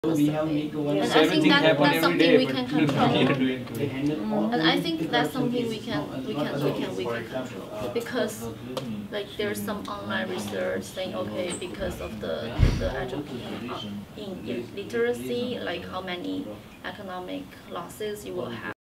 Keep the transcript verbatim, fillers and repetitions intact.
And I think that that's something we can control. Mm. And I think that's something we can we can we can we can control because like there's some online research saying okay because of the the education in literacy, like how many economic losses you will have.